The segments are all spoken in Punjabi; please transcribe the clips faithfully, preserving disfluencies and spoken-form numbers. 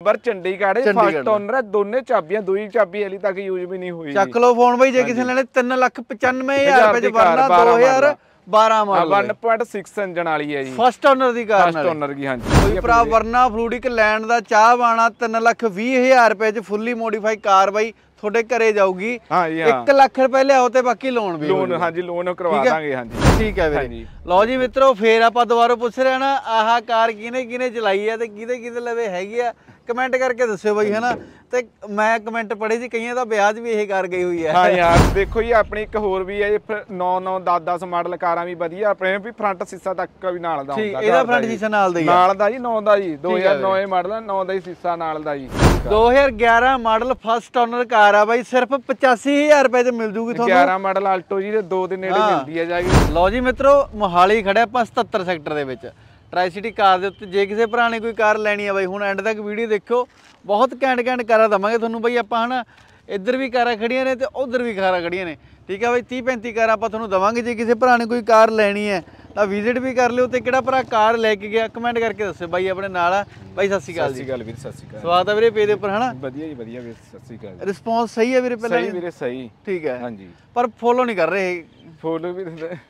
ਪਰ ਚੰਡੀਗੜ੍ਹ ਫਸਟ ਓਨਰ ਦੋਨੇ ਚਾਬੀਆਂ ਦੂਈ ਚਾਬੀ ਹਲੀ ਤੱਕ ਯੂਜ਼ ਵੀ ਨਹੀਂ ਹੋਈ ਚੱਕ ਲਓ ਫੋਨ ਬਾਈ ਜੇ ਕਿਸੇ ਨੇ ਲੈਣੇ ਤਿੰਨ ਲੱਖ ਪਚਾਨਵੇਂ ਹਜ਼ਾਰ ਰੁਪਏ ਚ ਵਰਨਾ ਦੋ ਹਜ਼ਾਰ ਬਾਰਾਂ model one point six engine ਵਾਲੀ ਹੈ ਜੀ ਫਸਟ ਓਨਰ ਦੀ ਕਾਰ ਫਸਟ ਓਨਰ ਦੀ ਹਾਂਜੀ ਕੋਈ ਭਰਾ ਵਰਨਾ ਫਲੂਡਿਕ ਲੈਣ ਦਾ ਚਾਹ ਬਾਣਾ ਤਿੰਨ ਲੱਖ ਵੀਹ ਹਜ਼ਾਰ ਰੁਪਏ ਚ ਫੁੱਲੀ ਮੋਡੀਫਾਈ ਕਾਰ ਬਾਈ ਤੁਹਾਡੇ ਘਰੇ ਜਾਊਗੀ ਇੱਕ ਲੱਖ ਰੁਪਏ ਲਿਆਓ ਤੇ ਬਾਕੀ ਲੋਨ ਵੀ ਲੋਨ ਹਾਂਜੀ ਲੋਨ ਕਰਵਾ ਦਾਂਗੇ ਹਾਂਜੀ ਠੀਕ ਹੈ ਵੀਰੇ ਲਓ ਜੀ ਮਿੱਤਰੋ ਫੇਰ ਆਪਾਂ ਦੁਬਾਰਾ ਪੁੱਛ ਰਹੇ ਨਾ ਆਹ ਕਾਰ ਕਿਹਨੇ ਕਿਹਨੇ ਚਲਾਈ ਹੈ ਤੇ ਕਿਹਦੇ ਕਿਹਦੇ ਲਵੇ ਹੈਗੀ ਆ ਕਮੈਂਟ ਕਰਕੇ ਦੱਸਿਓ ਬਾਈ ਹਨਾ ਤੇ ਮੈਂ ਕਮੈਂਟ ਪੜ੍ਹੇ ਸੀ ਕਈਆਂ ਦਾ ਵਿਆਜ ਵੀ ਇਹ ਕਰ ਗਈ ਹੋਈ ਹੈ ਹਾਂ ਯਾਰ ਦੇਖੋ ਜੀ ਆਪਣੀ ਇੱਕ ਹੋਰ ਵੀ ਹੈ ਨੌ ਨੌ ਦਸ ਦਸ ਮਾਡਲ ਕਾਰਾਂ ਵੀ ਵਧੀਆ ਆਪਣੇ ਵੀ ਫਰੰਟ ਸੀਸਾ ਤੱਕ ਵੀ ਨਾਲ ਦਾ ਹੁੰਦਾ ਇਹਦਾ ਫਰੰਟ ਸੀਸਾ ਨਾਲ ਦਾ ਹੀ ਨਾਲ ਦਾ ਜੀ ਨੌ ਦਾ ਜੀ ਦੋ ਹਜ਼ਾਰ ਨੌ ਮਾਡਲ ਨੌ ਦਾ ਹੀ ਸੀਸਾ ਨਾਲ ਦਾ ਜੀ ਦੋ ਹਜ਼ਾਰ ਗਿਆਰਾਂ ਮਾਡਲ ਫਸਟ ਓਨਰ ਕਾਰ ਆ ਬਾਈ ਸਿਰਫ ਪਚਾਸੀ ਹਜ਼ਾਰ ਰੁਪਏ ਚ ਮਿਲ ਜੂਗੀ ਤੁਹਾਨੂੰ ਗਿਆਰਾਂ ਮਾਡਲ ਆਲਟੋ ਜੀ ਦੇ ਦੋ ਦੇ ਨੇੜੇ ਮਿਲਦੀ ਹੈ ਜਾ ਕੇ ਲਓ ਜੀ ਮਿੱਤਰੋ ਮੋਹਾਲੀ ਖੜਿਆ ਆਪਾਂ ਸਤੱਤਰ ਸੈਕਟਰ ਦੇ ਵਿੱਚ ਟਰਾਈ ਸਿਟੀ ਕਾਰ ਦੇ ਉੱਤੇ ਜੇ ਕਿਸੇ ਭਰਾ ਨੇ ਕੋਈ ਕਾਰ ਲੈਣੀ ਆ ਬਾਈ ਹੁਣ ਐਂਡ ਤੱਕ ਵੀਡੀਓ ਦੇਖਿਓ ਬਹੁਤ ਘੈਂਟ ਘੈਂਟ ਕਾਰਾਂ ਦਵਾਂਗੇ ਤੁਹਾਨੂੰ ਬਾਈ ਆਪਾਂ ਹਨਾ ਇੱਧਰ ਵੀ ਕਾਰਾਂ ਖੜੀਆਂ ਨੇ ਤੇ ਉਧਰ ਵੀ ਕਾਰਾਂ ਖੜੀਆਂ ਨੇ ਠੀਕ ਆ ਬਾਈ ਤੀਹ ਪੈਂਤੀ ਕਾਰਾਂ ਆਪਾਂ ਤੁਹਾਨੂੰ ਦਵਾਂਗੇ ਜੇ ਕਿਸੇ ਭਰਾ ਨੇ ਕੋਈ ਕਾਰ ਲੈਣੀ ਹੈ ਤਾਂ ਵਿਜ਼ਿਟ ਵੀ ਕਰ ਲਿਓ ਤੇ ਕਿਹੜਾ ਭਰਾ ਕਾਰ ਲੈ ਕੇ ਗਿਆ ਕਮੈਂਟ ਕਰਕੇ ਦੱਸਿਓ ਬਾਈ ਆਪਣੇ ਨਾਲ ਆ ਬਾਈ ਸਤਿ ਸ਼੍ਰੀ ਅਕਾਲ ਜੀ ਸਤਿ ਸ਼੍ਰੀ ਅਕਾਲ ਵੀਰ ਸਤਿ ਸ਼੍ਰੀ ਅਕਾਲ ਸਵਾਗਤ ਹੈ ਵੀਰੇ ਪੇਜ ਦੇ ਉੱਪਰ ਹਨਾ ਵਧੀਆ ਜੀ ਵਧੀਆ ਵੀਰ ਸਤਿ ਸ਼੍ਰੀ ਅਕਾਲ ਰਿਸਪੌਂਸ ਸਹੀ ਹੈ ਵੀਰੇ ਪਹਿਲਾਂ ਸਹੀ ਵੀਰੇ ਸਹੀ ਠੀਕ ਹੈ ਹਾਂਜੀ ਪਰ ਫੋਲੋ ਨਹੀਂ ਕਰ ਰਹੇ ਫੋਲੋ ਵੀ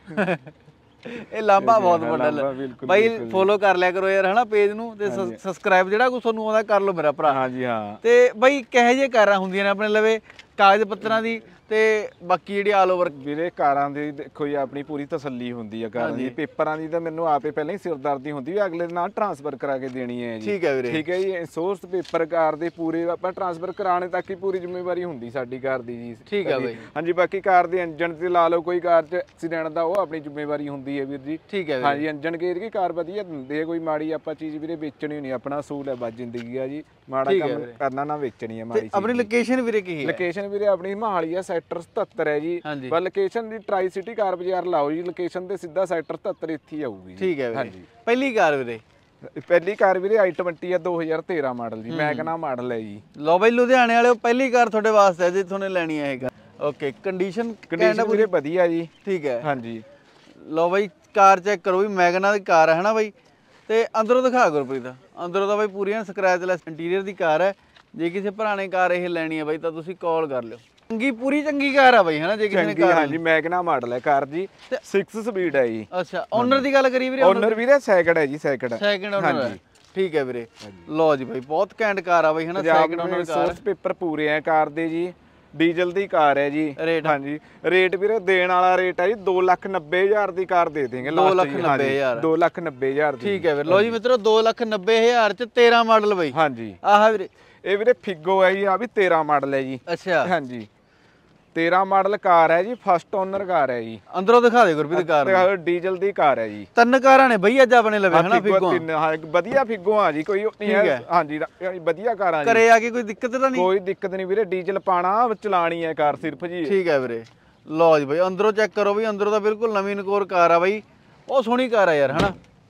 ਇਹ ਲਾਂਬਾ ਬਹੁਤ ਵੱਡਾ ਬਾਈ ਫੋਲੋ ਕਰ ਲਿਆ ਕਰੋ ਯਾਰ ਹਨਾ ਪੇਜ ਨੂੰ ਤੇ ਸਬਸਕ੍ਰਾਈਬ ਜਿਹੜਾ ਕੁਝ ਤੁਹਾਨੂੰ ਆਉਂਦਾ ਕਰ ਲਓ ਮੇਰਾ ਭਰਾ ਹਾਂਜੀ ਹਾਂ ਤੇ ਬਾਈ ਕਿਹੋ ਜਿਹੇ ਕਾਰਾਂ ਹੁੰਦੀਆਂ ਨੇ ਆਪਣੇ ਲਵੇ ਕਾਗਜ਼ ਪੱਤਰਾਂ ਦੀ ਤੇ ਬਾਕੀ ਜਿਹੜੀ ਆਲ ਓਵਰ ਵੀਰੇ ਕਾਰਾਂ ਦੀ ਦੇਖੋ ਜੀ ਆਪਣੀ ਪੂਰੀ ਤਸੱਲੀ ਹੁੰਦੀ ਆ ਕਾਰਾਂ ਦੀ ਪੇਪਰਾਂ ਦੀ ਤਾਂ ਮੈਨੂੰ ਆਪੇ ਪਹਿਲਾਂ ਹੀ ਸਿਰਦਰਦੀ ਹੁੰਦੀ ਵੀ ਅਗਲੇ ਨਾਲ ਟ੍ਰਾਂਸਫਰ ਕਰਾ ਕੇ ਦੇਣੀ ਹੈ ਜੀ ਠੀਕ ਹੈ ਵੀਰੇ ਠੀਕ ਹੈ ਜੀ ਇੰਸ਼ੋਰੈਂਸ ਪੇਪਰ ਕਾਰ ਦੇ ਪੂਰੇ ਆਪਾਂ ਟ੍ਰਾਂਸਫਰ ਕਰਾਉਣੇ ਤੱਕ ਹੀ ਪੂਰੀ ਜ਼ਿੰਮੇਵਾਰੀ ਹੁੰਦੀ ਸਾਡੀ ਕਾਰ ਦੀ ਜੀ ਠੀਕ ਹੈ ਬਾਈ ਹਾਂਜੀ ਬਾਕੀ ਕਾਰ ਦੇ ਇੰਜਨ ਤੇ ਲਾ ਲਓ ਕੋਈ ਕਾਰ 'ਚ ਐਕਸੀਡੈਂਟ ਦਾ ਉਹ ਆਪਣੀ ਜ਼ਿੰਮੇਵਾਰੀ ਹੁੰਦੀ ਹੈ ਵੀਰ ਜੀ ਠੀਕ ਹੈ ਹਾਂਜੀ ਇੰਜਨ ਗੇਅਰ ਦੀ ਕਾਰ ਵਧੀਆ ਦਿੰਦੇ ਕੋਈ ਮਾੜੀ ਆਪਾਂ ਚੀਜ਼ ਵੀਰੇ ਵੇਚਣੀ ਨਹੀਂ ਆਪਣਾ ਅਸੂਲ ਹੈ ਬਸ ਜ਼ਿੰਦਗੀ ਆ ਜੀ ਮਾੜਾ ਕੰਮ ਕਰਨਾ ਨਾ ਵੇਚਣੀ ਹੈ ਮਾੜੀ ਆਪਣੀ ਲੋਕੇਸ਼ਨ ਵੀਰੇ ਕੀ ਹੈ ਲੋਕੇਸ਼ਨ ਵੀਰੇ ਆਪਣੀ ਮੋਹਾਲੀ ਆ ਸੈਕਟਰ ਸਤੱਤਰ ਜੀ ਪਰ ਲੋਕੇਸ਼ਨ ਦੀ ਟਰਾਈ ਸਿਟੀ ਕਾਰ ਬਾਜ਼ਾਰ ਲਾਓ ਜੀ ਲੋਕੇਸ਼ਨ ਤੇ ਸਿੱਧਾ ਸੈਕਟਰ ਸਤੱਤਰ ਇੱਥੇ ਆਊਗੀ ਠੀਕ ਹੈ ਹਾਂਜੀ ਪਹਿਲੀ ਕਾਰ ਵੀਰੇ ਪਹਿਲੀ ਕਾਰ ਵੀਰੇ ਆਈ ਟਵੰਟੀ ਆ ਦੋ ਹਜ਼ਾਰ ਤੇਰਾਂ ਮਾਡਲ ਜੀ ਮੈਗਨਾ ਮਾਡਲ ਹੈ ਜੀ ਲਓ ਬਾਈ ਲੁਧਿਆਣੇ ਵਾਲਿਓ ਪਹਿਲੀ ਕਾਰ ਤੁਹਾਡੇ ਵਾਸਤੇ ਜੇ ਤੁਹਾਨੂੰ ਲੈਣੀ ਹੈ ਇਹ ਕਾਰ ਓਕੇ ਕੰਡੀਸ਼ਨ ਕੰਡੀਸ਼ਨ ਵੀਰੇ ਵਧੀਆ ਜੀ ਠੀਕ ਹੈ ਹਾਂਜੀ ਲਓ ਬਾਈ ਕਾਰ ਚੈੱਕ ਕਰੋ ਵੀ ਮੈਗਨਾ ਦੀ ਕਾਰ ਹੈ ਹਨਾ ਬਾਈ ਤੇ ਅੰਦਰੋਂ ਦਿਖਾ ਗੁਰਪ੍ਰੀਤ ਅੰਦਰੋਂ ਤਾਂ ਬਾਈ ਪੂਰੀਆਂ ਸਕ੍ਰੈਚਲੈਸ ਇੰਟੀਰੀਅਰ ਦੀ ਕਾਰ ਹੈ ਜੇ ਕਿਸੇ ਭਰਾ ਨੇ ਕਾਰ ਇਹ ਲੈਣੀ ਹੈ ਬਾਈ ਤਾਂ ਤੁਸੀਂ ਕਾਲ ਕਰ ਲਿਓ ਚੰਗੀ ਪੂਰੀ ਚੰਗੀ ਕਾਰ ਆ ਬਾਈ ਹਨਾ ਜੇ ਕਿਸੇ ਨੇ ਕਾਰ ਹਾਂਜੀ ਮੈਗਨਾ ਮਾਡਲ ਹੈ ਕਾਰ ਜੀ ਛੇ ਸਪੀਡ ਹੈ ਜੀ ਅੱਛਾ ਓਨਰ ਦੀ ਗੱਲ ਕਰੀ ਵੀਰੇ ਓਨਰ ਵੀਰੇ ਸੈਕਿੰਡ ਹੈ ਜੀ ਸੈਕਿੰਡ ਸੈਕਿੰਡ ਓਨਰ ਹੈ ਠੀਕ ਹੈ ਵੀਰੇ ਲਓ ਜੀ ਬਾਈ ਬਹੁਤ ਘੈਂਟ ਕਾਰ ਆ ਬਾਈ ਹਨਾ ਸੈਕਿੰਡ ਓਨਰ ਕਾਰ ਪੇਪਰ ਪੂਰੇ ਆ ਕਾਰ ਦੇ ਜੀ ਡੀਜ਼ਲ ਦੀ ਕਾਰ ਹੈ ਜੀ ਹਾਂਜੀ ਰੇਟ ਵੀਰੇ ਦੇਣ ਵਾਲਾ ਰੇਟ ਹੈ ਜੀ ਦੋ ਲੱਖ ਨੱਬੇ ਹਜ਼ਾਰ ਦੀ ਕਾਰ ਦੇ ਦੇਂਗੇ ਦੋ ਲੱਖ ਨੱਬੇ ਹਜ਼ਾਰ ਦੋ ਲੱਖ ਨੱਬੇ ਹਜ਼ਾਰ ਦੀ ਠੀਕ ਹੈ ਵੀਰੇ ਲਓ ਜੀ ਮਿੱਤਰੋ ਦੋ ਲੱਖ ਨੱਬੇ ਹਜ਼ਾਰ ਚ ਤੇਰਾਂ ਮਾਡਲ ਬਾਈ ਹਾਂਜੀ ਆਹ ਵੀਰੇ ਇਹ ਵੀਰੇ ਫਿਗੋ ਹੈ ਜੀ ਆ ਵੀ ਤੇਰਾਂ ਮਾਡਲ ਹੈ ਜੀ ਅੱਛਾ ਹਾਂਜੀ ਤੇਰਾਂ ਮਾਡਲ ਕਾਰ ਹੈ ਜੀ ਫਸਟ ਓਨਰ ਕਾਰ ਹੈ ਜੀ ਅੰਦਰੋਂ ਦਿਖਾ ਦੇ ਗੁਰਪ੍ਰੀਤ ਕਾਰ ਡੀਜ਼ਲ ਦੀ ਕਾਰ ਹੈ ਜੀ ਤਿੰਨ ਕਾਰਾਂ ਨੇ ਬਈ ਅੱਜ ਆਪਣੇ ਲਵੇ ਹਨਾ ਫਿਗੋ ਹਾਂ ਵਧੀਆ ਫਿਗੋ ਆ ਜੀ ਕੋਈ ਨਹੀਂ ਹੈ ਹਾਂਜੀ ਵਧੀਆ ਕਾਰਾਂ ਜੀ ਘਰੇ ਆ ਕੇ ਕੋਈ ਦਿੱਕਤ ਤਾਂ ਨਹੀਂ ਕੋਈ ਦਿੱਕਤ ਨਹੀਂ ਵੀਰੇ ਡੀਜ਼ਲ ਪਾਣਾ ਚਲਾਣੀ ਹੈ ਕਾਰ ਸਿਰਫ ਜੀ ਠੀਕ ਹੈ ਵੀਰੇ ਲਓ ਜੀ ਬਾਈ ਅੰਦਰੋਂ ਚੈੱਕ ਕਰੋ ਬਈ ਅੰਦਰੋਂ ਤਾਂ ਬਿਲਕੁਲ ਨਵੀਂ ਨਕੋਰ ਕਾਰ ਆ ਬਾਈ ਬਹੁਤ ਸੋਹਣੀ ਕਾਰ ਆ ਯਾਰ ਹਨਾ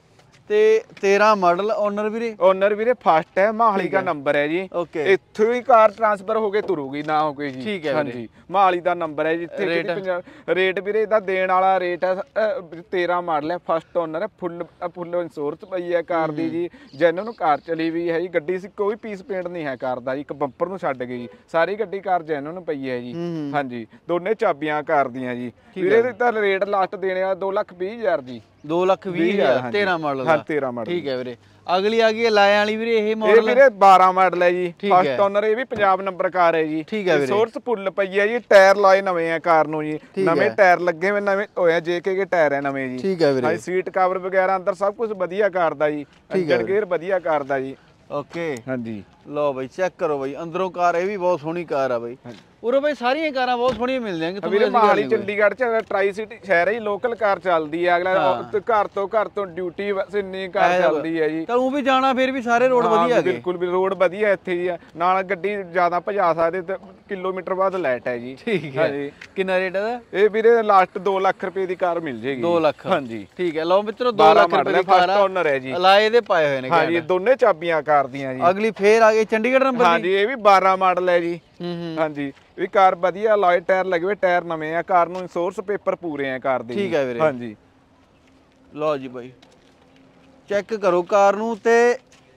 ਤੇ ਤੇਰਾਂ ਮਾਡਲ ਓਨਰ ਵੀਰੇ ਓਨਰ ਵੀਰੇ ਫਸਟ ਹੈ ਮੋਹਾਲੀ ਦਾ ਨੰਬਰ ਹੈ ਜੀ ਇੱਥੋਂ ਹੀ ਕਾਰ ਟ੍ਰਾਂਸਫਰ ਹੋ ਕੇ ਤੁਰੂਗੀ ਨਾ ਹੋ ਕੇ ਜੀ ਠੀਕ ਹੈ ਹਾਂਜੀ ਮੋਹਾਲੀ ਦਾ ਨੰਬਰ ਹੈ ਜਿੱਥੇ ਰੇਟ ਵੀਰੇ ਇਹਦਾ ਦੇਣ ਵਾਲਾ ਰੇਟ ਹੈ ਤੇਰਾਂ ਮਾਡਲ ਹੈ ਫਸਟ ਓਨਰ ਹੈ ਫੁੱਲ ਫੁੱਲ ਇੰਸ਼ੋਰੈਂਸ ਪਈ ਹੈ ਕਾਰ ਦੀ ਜੀ ਜਿਹਨਾਂ ਨੂੰ ਕਾਰ ਚਲੀ ਵੀ ਹੈ ਜੀ ਗੱਡੀ ਸੀ ਕੋਈ ਪੀਸ ਪੇਂਟ ਨਹੀਂ ਹੈ ਕਾਰ ਦਾ ਜੀ ਇੱਕ ਬੰਪਰ ਨੂੰ ਛੱਡ ਕੇ ਜੀ ਸਾਰੀ ਗੱਡੀ ਕਾਰ ਜਿਹਨਾਂ ਨੂੰ ਪਈ ਹੈ ਜੀ ਹਾਂਜੀ ਦੋਨੇ ਚਾਬੀਆਂ ਕਾਰ ਦੀਆਂ ਜੀ ਵੀਰੇ ਦਾ ਰੇਟ ਲਾਸਟ ਦੇਣੇ ਆ ਦੋ ਲੱਖ ਵੀਹ ਹਜ਼ਾਰ ਜੀ ਦੋ ਲੱਖ ਵੀਹ ਹਜ਼ਾਰ ਤੇਰਾਂ ਮਾਡਲ ਹਾਂ ਤੇਰਾਂ ਮਾਡਲ ਠੀਕ ਹੈ ਵੀਰੇ ਅਗਲੀ ਆ ਗਈ ਲਾਇਆ ਵਾਲੀ ਵੀਰੇ ਇਹ ਮਾਡਲ ਇਹ ਵੀਰੇ ਬਾਰਾਂ ਮਾਡਲ ਹੈ ਜੀ ਫਸਟ ਓਨਰ ਇਹ ਵੀ ਪੰਜਾਬ ਨੰਬਰ ਕਾਰ ਹੈ ਜੀ ਠੀਕ ਹੈ ਵੀਰੇ ਸੋਰਸ ਫੁੱਲ ਪਈ ਹੈ ਜੀ ਟਾਇਰ ਲਾਏ ਨਵੇਂ ਆ ਕਾਰ ਨੂੰ ਜੀ ਨਵੇਂ ਟਾਇਰ ਲੱਗੇ ਹੋਏ ਨਵੇਂ ਹੋਏ ਜੇਕੇ ਕੇ ਟਾਇਰ ਹੈ ਨਵੇਂ ਜੀ ਠੀਕ ਹੈ ਵੀਰੇ ਹਾਂ ਸੀਟ ਕਵਰ ਵਗੈਰਾ ਅੰਦਰ ਸਭ ਕੁਝ ਵਧੀਆ ਕਾਰ ਦਾ ਜੀ ਇੰਜਨ ਗੇਅਰ ਵਧੀਆ ਕਾਰ ਦਾ ਜੀ ਓਕੇ ਹਾਂਜੀ ਲਓ ਬਾਈ ਚੈੱਕ ਕਰੋ ਬਾਈ ਅੰਦਰੋਂ ਕਾਰ ਇਹ ਵੀ ਬਹੁਤ ਸੋਹਣੀ ਕਾਰ ਆ ਬਾਈ ਉਰੇ ਬਾਈ ਸਾਰੀਆਂ ਕਾਰਾਂ ਬਹੁਤ ਸੋਹਣੀਆਂ ਮਿਲ ਜਾਣਗੀਆਂ ਵੀਰੇ ਮੋਹਾਲੀ ਚੰਡੀਗੜ੍ਹ ਚ ਟਰਾਈ ਸਿਟੀ ਸ਼ਹਿਰ ਹੀ ਲੋਕਲ ਕਾਰ ਚੱਲਦੀ ਹੈ ਅਗਲਾ ਘਰ ਤੋਂ ਘਰ ਤੋਂ ਡਿਊਟੀ ਬਸ ਇੰਨੀ ਕਾਰ ਚੱਲਦੀ ਹੈ ਜੀ ਤਾਂ ਉਹ ਵੀ ਜਾਣਾ ਫਿਰ ਵੀ ਸਾਰੇ ਰੋਡ ਵਧੀਆ ਹੈਗੇ ਬਿਲਕੁਲ ਵੀ ਰੋਡ ਵਧੀਆ ਇੱਥੇ ਹੀ ਆ ਨਾਲ ਗੱਡੀ ਜ਼ਿਆਦਾ ਭਜਾ ਸਕਦੇ ਤੇ ਕਿਲੋਮੀਟਰ ਬਾਅਦ ਲਾਈਟ ਹੈ ਜੀ ਠੀਕ ਹੈ ਜੀ ਕਿੰਨਾ ਰੇਟ ਹੈ ਇਹ ਵੀਰੇ ਲਾਸਟ ਦੋ ਲੱਖ ਰੁਪਏ ਦੀ ਕਾਰ ਮਿਲ ਜੇਗੀ ਦੋ ਲੱਖ ਹਾਂਜੀ ਠੀਕ ਹੈ ਲਓ ਮਿੱਤਰੋ ਦੋ ਲੱਖ ਰੁਪਏ ਦੀ ਕਾਰ ਫਸਟ ਓਨਰ ਹੈ ਜੀ ਅਲਾਏ ਦੇ ਪਾਏ ਹੋਏ ਨੇ ਹਾਂਜੀ ਦੋਨੇ ਚਾਬੀਆਂ ਕਾਰ ਦੀਆਂ ਜੀ ਅਗਲੀ ਫੇਰ ਆ ਗਈ ਚੰਡੀਗੜ੍ਹ ਨੰਬਰ ਦੀ ਹਾਂਜੀ ਇਹ ਵੀ ਬਾਰਾਂ ਮਾਡਲ ਹੈ ਜੀ ਹਾਂਜੀ ਵੀ ਕਾਰ ਵਧੀਆ ਅਲਾਈ ਟਾਇਰ ਲੱਗੇ ਹੋਏ ਟਾਇਰ ਨਵੇਂ ਆ ਕਾਰ ਨੂੰ ਇੰਸ਼ੋਰੈਂਸ ਪੇਪਰ ਪੂਰੇ ਆ ਕਾਰ ਦੇ ਠੀਕ ਹੈ ਵੀਰੇ ਹਾਂਜੀ ਲਓ ਜੀ ਬਾਈ ਚੈੱਕ ਕਰੋ ਕਾਰ ਨੂੰ ਤੇ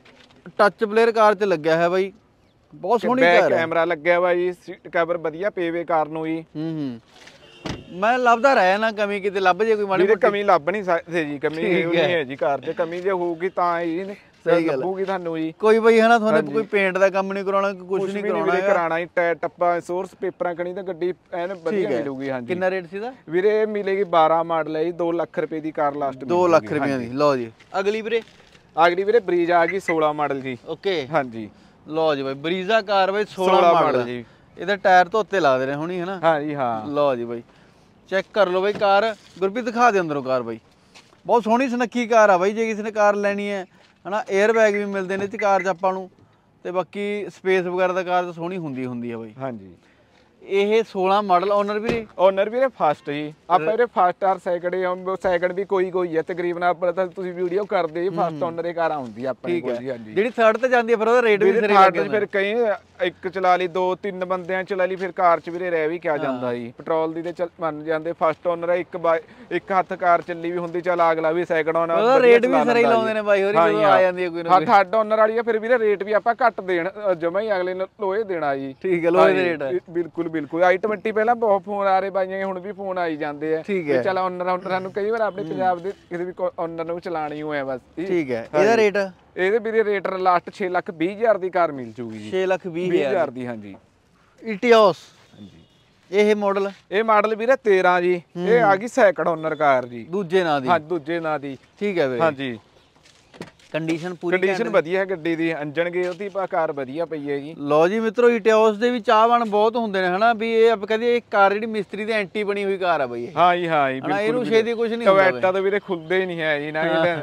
ਟੱਚ ਪਲੇਅਰ ਕਾਰ 'ਚ ਲੱਗਿਆ ਹੈ ਬਾਈ, ਬਹੁਤ ਸੋਹਣੀ ਕਾਰ ਹੈ। ਕੈਮਰਾ ਲੱਗਿਆ ਵਾ ਜੀ, ਸੀਟ ਕਵਰ ਵਧੀਆ ਪੇਵੇ ਕਾਰ ਨੂੰ ਜੀ। ਹੂੰ ਹੂੰ ਮੈਂ ਲੱਭਦਾ ਰਿਹਾ ਨਾ ਕਮੀ, ਕਿਤੇ ਲੱਭ ਜੇ ਕੋਈ ਮਾੜੀ ਮੋਟੀ ਕਮੀ ਲੱਭ ਨਹੀਂ ਸਕਦੇ ਜੀ, ਕਮੀ ਨਹੀਂ ਹੈ ਜੀ ਕਾਰ 'ਚ, ਕਮੀ ਜੇ ਹੋਊਗੀ ਤਾਂ ਹੀ ਸਹੀ ਗੱਲ ਲੱਗੂਗੀ ਤੁਹਾਨੂੰ ਜੀ। ਕੋਈ ਬਈ ਹਨਾ ਤੁਹਾਨੂੰ ਕੋਈ ਪੇਂਟ ਦਾ ਕੰਮ ਨਹੀਂ ਕਰਾਉਣਾ, ਕੁਝ ਨਹੀਂ ਕਰਾਉਣਾ, ਕਰਾਣਾ ਹੀ ਟਾਇਰ ਟੱਪਾ ਇੰਸ਼ੋਰੈਂਸ ਪੇਪਰਾਂ ਕਣੀ ਤਾਂ ਗੱਡੀ ਐਨ ਵਧੀਆ ਮਿਲੂਗੀ। ਹਾਂਜੀ ਕਿੰਨਾ ਰੇਟ ਸੀ ਦਾ ਵੀਰੇ? ਮਿਲੇਗੀ ਬਾਰਾਂ ਮਾਡਲ ਹੈ ਜੀ, ਦੋ ਲੱਖ ਰੁਪਏ ਦੀ ਕਾਰ ਲਾਸਟ ਦੋ ਲੱਖ ਰੁਪਏ ਦੀ। ਲਓ ਜੀ ਅਗਲੀ ਵੀਰੇ, ਅਗਲੀ ਵੀਰੇ ਬਰੀਜ ਆ ਗਈ ਸੋਲਾਂ ਮਾਡਲ ਜੀ। ਓਕੇ ਹਾਂਜੀ ਲਓ ਜੀ ਬਾਈ ਬਰੀਜ਼ਾ ਕਾਰ ਬਾਈ ਸੋਲਾਂ ਮਾਡਲ ਜੀ, ਇਹਦੇ ਟਾਇਰ ਧੋਤੇ ਲੱਗਦੇ ਨੇ ਹੁਣੀ ਹਨਾ। ਹਾਂਜੀ ਹਾਂ ਲਓ ਜੀ ਬਾਈ ਚੈੱਕ ਕਰ ਲਓ ਬਾਈ ਕਾਰ, ਗੁਰਪ੍ਰੀਤ ਦਿਖਾ ਦੇ ਅੰਦਰੋਂ ਕਾਰ ਬਾਈ, ਬਹੁਤ ਸੋਹਣੀ ਸੁਨੱਖੀ ਕਾਰ ਆ ਬਾਈ। ਜੇ ਕਿਸੇ ਨੇ ਕਾਰ ਲੈਣੀ ਹੈ ਹਨਾ, 에ਅਰ ਬੈਗ ਵੀ ਮਿਲਦੇ ਨੇ ਤੇ ਕਾਰ 'ਚ ਆਪਾਂ ਨੂੰ, ਤੇ ਬਾਕੀ ਸਪੇਸ ਵਗੈਰਾ ਦਾ ਕਾਰ ਤਾਂ ਸੋਹਣੀ ਹੁੰਦੀ ਹੁੰਦੀ ਆ ਬਾਈ। ਹਾਂਜੀ ਇਹ ਸੋਲਾਂ ਮਾਡਲ ਓਨਰ ਵੀਰੇ? ਓਨਰ ਵੀਰੇ ਫਸਟ ਜੀ, ਆਪਾਂ ਵੀਰੇ ਫਸਟ ਆਰ ਸੈਕਿੰਡ ਸੈਕਿੰਡ ਵੀ ਕੋਈ ਕੋਈ ਹੈ ਤਕਰੀਬਨ, ਆਪਾਂ ਤਾਂ ਤੁਸੀਂ ਵੀਡੀਓ ਕਰਦੇ ਜੀ ਫਸਟ ਓਨਰ ਇਹ ਕਾਰਾਂ ਹੁੰਦੀ ਆਪਣੇ ਕੋਲ ਜੀ। ਹਾਂਜੀ ਜਿਹੜੀ ਥਰਡ ਤੇ ਜਾਂਦੀ ਹੈ ਫਿਰ ਉਹਦਾ ਰੇਟ ਵੀ ਸਿਰੇ ਲੱਗੇ ਫਿਰ ਕਈ ਇੱਕ ਚਲਾ ਲਈ, ਦੋ ਤਿੰਨ ਬੰਦਿਆਂ ਚਲਾ ਲਈ, ਫਿਰ ਕਾਰ 'ਚ ਵੀਰੇ ਰਹਿ ਵੀ ਕਿਆ ਜਾਂਦਾ ਜੀ, ਪੈਟਰੋਲ ਦੀ ਤੇ ਮੰਨ ਜਾਂਦੇ। ਫਸਟ ਓਨਰ ਇੱਕ ਇੱਕ ਹੱਥ ਕਾਰ ਚੱਲੀ ਵੀ ਹੁੰਦੀ, ਚੱਲ ਅਗਲਾ ਵੀ ਸੈਕਿੰਡ ਓਨਰ, ਉਹਦਾ ਰੇਟ ਵੀ ਸਿਰੇ ਲਾਉਂਦੇ ਨੇ ਬਾਈ ਹੋਰੀ ਜਦੋਂ ਆ ਜਾਂਦੀ ਹੈ ਕੋਈ ਨਾ। ਹਾਂ ਥਰਡ ਓਨਰ ਵਾਲੀ ਆ ਫਿਰ ਵੀਰੇ ਰੇਟ ਵੀ ਆਪਾਂ ਘੱਟ ਦੇਣ ਜਮਾ ਹੀ ਅਗਲੇ ਨੂੰ ਲੋਹੇ ਦੇਣਾ ਜੀ। ਠੀਕ ਹੈ ਲੋਹੇ ਦੇ ਰੇਟ ਬਿਲਕੁਲ ਬਿਲਕੁਲ। ਆਈ ਟਵੰਟੀ ਪਹਿਲਾਂ ਬਹੁਤ ਫੋਨ ਆ ਰਹੇ ਬਾਈਆਂ, ਹੁਣ ਵੀ ਫੋਨ ਆਈ ਜਾਂਦੇ ਆ। ਠੀਕ ਹੈ ਚੱਲ ਓਨਰ ਓਨਰਾਂ ਨੂੰ ਕਈ ਵਾਰ ਆਪਣੇ ਪੰਜਾਬ ਦੇ ਕਿਸੇ ਵੀ ਓਨਰ ਨੂੰ ਚਲਾਣੀ ਹੋਇਆ ਬਸ। ਠੀਕ ਹੈ ਇਹਦਾ ਰੇਟ? ਇਹਦੇ ਵੀਰੇ ਰੇਟ ਲਾਸਟ ਛੇ ਲੱਖ ਵੀਹ ਹਜ਼ਾਰ ਦੀ ਕਾਰ ਮਿਲ ਜੂਗੀ ਜੀ। ਛੇ ਲੱਖ ਵੀਹ ਹਜ਼ਾਰ ਦੀ। ਹਾਂਜੀ ਇਟੀਓਸ। ਹਾਂਜੀ ਇਹ ਮਾਡਲ? ਇਹ ਮਾਡਲ ਵੀਰੇ ਤੇਰਾਂ ਜੀ, ਇਹ ਆ ਗਈ ਸੈਕਿੰਡ ਓਨਰ ਕਾਰ ਜੀ, ਦੂਜੇ ਨਾਂ ਦੀ। ਹਾਂ ਦੂਜੇ ਨਾਂ ਦੀ। ਠੀਕ ਹੈ ਵੀਰੇ। ਹਾਂਜੀ ਕੰਡੀਸ਼ਨ ਪੂਰੀ, ਕੰਡੀਸ਼ਨ ਵਧੀਆ ਹੈ ਗੱਡੀ ਦੀ, ਇੰਜਣ ਗੇ ਉਹਦੀ ਕਾਰ ਵਧੀਆ ਪਈ ਹੈ ਜੀ। ਲਓ ਜੀ ਮਿੱਤਰੋ ਇਟੀਓਸ ਦੇ ਵੀ ਚਾਹਵਾਨ ਬਹੁਤ ਹੁੰਦੇ ਨੇ ਹਨਾ, ਵੀ ਇਹ ਆਪਾਂ ਕਹਿੰਦੇ ਇਹ ਕਾਰ ਜਿਹੜੀ ਮਿਸਤਰੀ ਦੀ ਐਂਟੀ ਬਣੀ ਹੋਈ ਕਾਰ ਆ ਬਈ ਇਹ। ਹਾਂ ਜੀ ਹਾਂ ਜੀ ਬਿਲਕੁਲ, ਇਹਨੂੰ ਛੇਤੀ ਕੁਝ ਨਹੀਂ ਹੁੰਦਾ, ਕਵੈਟਾ ਤਾਂ ਵੀਰੇ ਖੁੱਲਦੇ ਹੀ ਨਹੀਂ ਹੈ ਜੀ ਨਾ।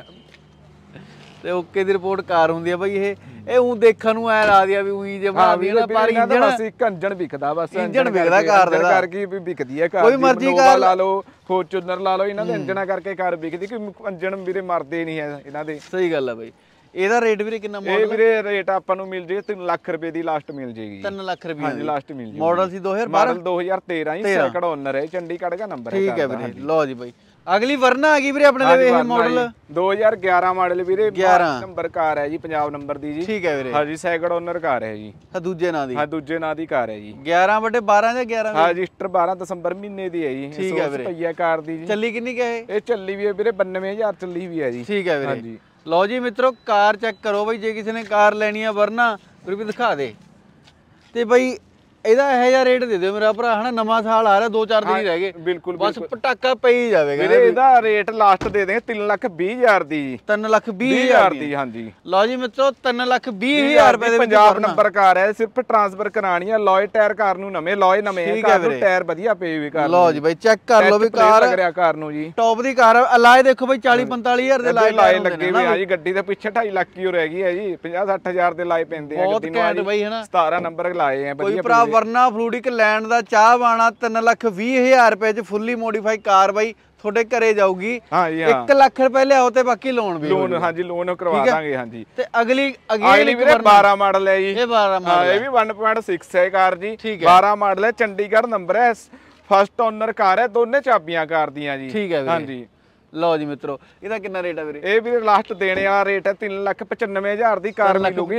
ਤੇ ਓਕੇ ਦੀ ਰਿਪੋਰਟ ਕਾਰ ਹੁੰਦੀ ਆ ਬਈ ਇਹ। ਇਹ ਉਹ ਦੇਖਣ ਨੂੰ ਐ ਲੱਗਦੀ ਆ ਵੀ ਉਹੀ ਜੇ ਬਣਾਦੀ ਨਾ, ਪਰ ਇੰਜਣ ਬਸ ਇੱਕ ਇੰਜਣ ਵਿਕਦਾ, ਬਸ ਇੰਜਣ ਵਿਕਦਾ ਕਾਰ ਦਾ ਕਰਕੇ ਵੀ ਵਿਕਦੀ ਹੈ ਕਾਰ। ਕੋਈ ਮਰਜ਼ੀ ਕਾਰ ਲਾ ਲਓ, ਫੋਰਚੂਨਰ ਲਾ ਲਓ, ਇਹਨਾਂ ਦੇ ਇੰਜਣਾ ਕਰਕੇ ਕਾਰ ਵਿਕਦੀ, ਕਿ ਇੰਜਣ ਵੀਰੇ ਮਰਦੇ ਨਹੀਂ ਹੈ ਇਹਨਾਂ ਦੇ। ਸਹੀ ਗੱਲ ਆ ਬਈ। ਇਹਦਾ ਰੇਟ ਵੀਰੇ ਕਿੰਨਾ ਮਾਡਲ? ਇਹ ਵੀਰੇ ਰੇਟ ਆਪਾਂ ਨੂੰ ਮਿਲ ਜੇ ਤਿੰਨ ਲੱਖ ਰੁਪਏ ਦੀ ਲਾਸਟ ਮਿਲ ਜੇਗੀ। ਤਿੰਨ ਲੱਖ ਰੁਪਏ ਹਾਂਜੀ ਲਾਸਟ ਮਿਲ ਜੇਗੀ। ਮਾਡਲ ਸੀ ਦੋ ਹਜ਼ਾਰ ਬਾਰਾਂ? ਮਾਡਲ ਦੋ ਹਜ਼ਾਰ ਤੇਰਾਂ ਹੀ, ਸੈਕਿੰਡ ਓਨਰ ਹੈ, ਚੰਡੀਗੜ੍ਹ ਦਾ ਨੰਬਰ ਹੈ। ਠੀਕ ਹੈ ਵੀਰੇ। ਲਓ ਜੀ ਬਾਈ ਅਗਲੀ ਵਰਨਾ ਆ ਗਈ ਵੀਰੇ ਆਪਣੇ ਲਈ, ਇਹ ਮਾਡਲ ਦੋ ਹਜ਼ਾਰ ਗਿਆਰਾਂ ਮਾਡਲ ਵੀਰੇ, ਗਿਆਰਾਂ ਨੰਬਰ ਕਾਰ ਹੈ ਜੀ, ਪੰਜਾਬ ਨੰਬਰ ਦੀ ਜੀ। ਠੀਕ ਹੈ ਵੀਰੇ। ਹਾਂਜੀ ਸੈਕਿੰਡ ਓਨਰ ਕਾਰ ਹੈ ਜੀ। ਹਾਂ ਦੂਜੇ ਨਾਂ ਦੀ? ਹਾਂ ਦੂਜੇ ਨਾਂ ਦੀ ਕਾਰ ਹੈ ਜੀ। ਗਿਆਰਾਂ ਬਟੇ ਬਾਰਾਂ ਜਾਂ ਗਿਆਰਾਂ? ਹਾਂ ਰਜਿਸਟਰ ਬਾਰਾਂ ਦਸੰਬਰ ਮਹੀਨੇ ਦੀ ਹੈ ਜੀ। ਠੀਕ ਹੈ ਵੀਰੇ। ਪਈਆ ਕਾਰ ਦੀ ਜੀ। ਚੱਲੀ ਕਿੰਨੀ ਕਹੇ? ਇਹ ਚੱਲੀ ਵੀ ਹੈ ਵੀਰੇ ਬਾਨਵੇਂ ਹਜ਼ਾਰ ਚੱਲੀ ਵੀ ਹੈ ਜੀ। ਠੀਕ ਹੈ ਵੀਰੇ। ਹਾਂਜੀ ਲਓ ਜੀ ਮਿੱਤਰੋ ਕਾਰ ਚੈੱਕ ਕਰੋ ਬਈ, ਜੇ ਕਿਸੇ ਨੇ ਕਾਰ ਲੈਣੀ ਆ ਵਰਨਾ ਵੀ ਦਿਖਾ ਦੇ। ਤੇ ਬਈ ਇਹਦਾ ਇਹ ਜਿਹਾ ਰੇਟ ਦੇ ਦਿਓ ਮੇਰਾ ਭਰਾ ਹਨਾ, ਨਵਾਂ ਸਾਲ ਆ ਰਿਹਾ, ਦੋ ਚਾਰ ਦਿਨ ਹੀ ਰਹਿ ਗਏ। ਬਿਲਕੁਲ ਬਸ ਪਟਾਕਾ ਪਈ ਜਾਵੇਗਾ ਵੀਰੇ। ਇਹਦਾ ਰੇਟ ਲਾਸਟ ਦੇ ਦੇਗੇ ਤਿੰਨ ਲੱਖ ਵੀਹ ਹਜ਼ਾਰ ਦੀ ਜੀ। ਤਿੰਨ ਲੱਖ ਵੀਹ ਹਜ਼ਾਰ ਦੀ। ਹਾਂਜੀ ਲਓ ਜੀ ਮਿੱਤਰੋ ਤਿੰਨ ਲੱਖ ਵੀਹ ਹਜ਼ਾਰ ਰੁਪਏ ਦੇ ਪੰਜਾਬ ਨੰਬਰ ਕਾਰ ਹੈ, ਸਿਰਫ ਟ੍ਰਾਂਸਫਰ ਕਰਾਣੀ ਹੈ। ਲੋਏ ਟਾਇਰ ਕਾਰ ਨੂੰ ਨਵੇਂ, ਲੋਏ ਨਵੇਂ ਹੈ ਕਾਰ ਨੂੰ, ਟਾਇਰ ਵਧੀਆ ਪਏ ਵੀ ਕਾਰ। ਲਓ ਜੀ ਬਾਈ ਚੈੱਕ ਕਰ ਲਓ ਵੀ ਕਾਰ ਲੱਗ ਰਿਹਾ ਕਾਰ ਨੂੰ ਜੀ, ਟੌਪ ਦੀ ਕਾਰ। ਅਲਾਏ ਦੇਖੋ ਬਾਈ ਚਾਲੀ ਪੰਤਾਲੀ ਹਜ਼ਾਰ ਦੇ ਲਾਏ ਲੱਗੇ ਹੋਏ ਆ ਜੀ। ਗੱਡੀ ਦੇ ਪਿੱਛੇ ਢਾਈ ਲੱਖ ਹੀ ਰਹਿ ਗਈ ਹੈ ਜੀ, ਪੰਜਾਹ ਸੱਠ ਹਜ਼ਾਰ ਦੇ ਲਾਏ ਪੈਂਦੇ ਆ ਗੱਡੀ ਨੂੰ ਬਾਈ ਹਨਾ। ਸਤਾਰਾਂ ਨੰਬਰ ਲਾਏ ਆ। ਕੋਈ ਭਰਾ ਵਰਨਾ ਫਲੂਡਿਕ ਲੈਣ ਦਾ ਚਾਹ ਬਾਣਾ, ਤਿੰਨ ਲੱਖ ਵੀਹ ਹਜ਼ਾਰ ਰੁਪਏ ਚ ਫੁੱਲੀ ਮੋਡੀਫਾਈ ਕਾਰ ਬਾਈ ਤੁਹਾਡੇ ਘਰੇ ਜਾਊਗੀ। ਹਾਂਜੀ ਹਾਂ ਇੱਕ ਲੱਖ ਰੁਪਏ ਲਿਆਓ ਤੇ ਬਾਕੀ ਲੋਨ ਵੀ ਲੋਨ। ਹਾਂਜੀ ਲੋਨ ਕਰਵਾ ਦਾਂਗੇ। ਹਾਂਜੀ ਤੇ ਅਗਲੀ ਅਗਲੀ ਵੀਰੇ ਬਾਰਾਂ ਮਾਡਲ ਹੈ ਜੀ। ਇਹ ਬਾਰਾਂ ਮਾਡਲ, ਇਹ ਵੀ one point six ਹੈ ਕਾਰ ਜੀ। ਬਾਰਾਂ ਮਾਡਲ ਹੈ, ਚੰਡੀਗੜ੍ਹ ਨੰਬਰ ਹੈ, ਫਸਟ ਓਨਰ ਕਾਰ ਹੈ, ਦੋਨੇ ਚਾਬੀਆਂ ਕਾਰ ਦੀਆਂ ਜੀ। ਠੀਕ ਹੈ ਵੀਰੇ। ਹਾਂਜੀ ਲਓ ਜੀ ਮਿੱਤਰੋ ਇਹਦਾ ਕਿੰਨਾ ਰੇਟ ਆ ਵੀਰੇ? ਇਹ ਵੀਰੇ ਲਾਸਟ ਦੇਣੇ ਵਾਲਾ ਰੇਟ ਹੈ ਤਿੰਨ ਲੱਖ ਪਚਾਨਵੇਂ ਹਜ਼ਾਰ ਦੀ ਕਾਰ ਮਿਲੂਗੀ।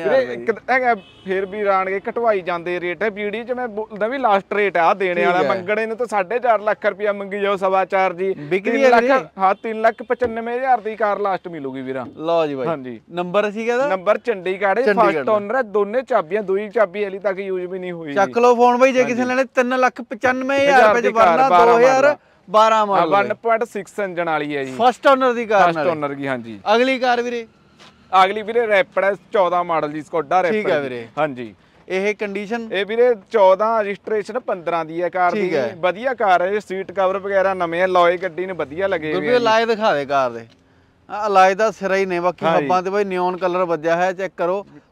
ਫਿਰ ਵੀ ਰਾਣਗੇ ਘਟਵਾਈ ਜਾਂਦੇ ਰੇਟ ਹੈ, ਵੀਡੀਓ ਚ ਮੈਂ ਬੋਲਦਾ ਵੀ ਲਾਸਟ ਰੇਟ ਆ ਦੇਣੇ ਵਾਲਾ। ਮੰਗਣੇ ਨੂੰ ਤਾਂ ਸਾਢੇ ਚਾਰ ਲੱਖ ਰੁਪਇਆ ਮੰਗੀ ਜਾਓ, ਸਵਾ ਚਾਰ ਜੀ। ਹਾਂ ਤਿੰਨ ਲੱਖ ਪਚਾਨਵੇਂ ਹਜ਼ਾਰ ਦੀ ਕਾਰ ਲਾਸਟ ਮਿਲੂਗੀ ਵੀਰਾ। ਲਓ ਜੀ ਬਾਈ। ਹਾਂਜੀ ਨੰਬਰ ਸੀਗਾ ਇਹਦਾ? ਨੰਬਰ ਚੰਡੀਗੜ੍ਹ, ਫਸਟ ਓਨਰ ਹੈ, ਦੋਨੇ ਚਾਬੀਆਂ, ਦੂਈ ਚਾਬੀ ਹਲੀ ਤੱਕ ਯੂਜ਼ ਵੀ ਨਹੀਂ ਹੋਈ। ਚੱਕ ਲਓ ਫੋਨ ਬਾਈ, ਜੇ ਕਿਸੇ ਲੈਣੇ ਤਿੰਨ ਲੱਖ ਪਚਾਨਵੇਂ ਹਜ਼ਾਰ ਰੁਪਏ ਚ ਵਰਨਾ ਦੋ ਹਜ਼ਾਰ ਬਾਰਾਂ model one point six engine ਵਾਲੀ ਹੈ ਜੀ, ਫਸਟ ਓਨਰ ਦੀ ਕਾਰ। ਫਸਟ ਓਨਰ ਦੀ। ਹਾਂਜੀ ਅਗਲੀ ਕਾਰ ਵੀਰੇ? ਅਗਲੀ ਵੀਰੇ ਰੈਪਿਡ ਹੈ, ਚੌਦਾਂ ਮਾਡਲ ਜੀ, ਸਕੋਡਾ ਰੈਪਿਡ। ਠੀਕ ਹੈ ਵੀਰੇ। ਹਾਂਜੀ ਇਹ ਕੰਡੀਸ਼ਨ? ਇਹ ਵੀਰੇ ਚੌਦਾਂ ਰਜਿਸਟ੍ਰੇਸ਼ਨ ਪੰਦਰਾਂ ਦੀ ਹੈ ਕਾਰ ਦੀ। ਵਧੀਆ ਕਾਰ ਹੈ, ਸੀਟ ਕਵਰ ਵਗੈਰਾ ਨਵੇਂ ਆ, ਲੋਏ ਗੱਡੀ ਨੂੰ ਵਧੀਆ ਲੱਗੇ ਹੋਏ ਆ। ਲਾਏ ਦਿਖਾ ਦੇ ਕਾਰ ਦੇ, ਅਲਾਏ ਦਾ ਸਿਰਾ ਹੀ ਨੇ। ਬਾਕੀ ਹੱਬਾਂ ਤੇ ਬਈ ਨਿਓਨ ਕਲਰ ਵੱਜਿਆ ਹੈ, ਚੈੱਕ ਕਰੋ।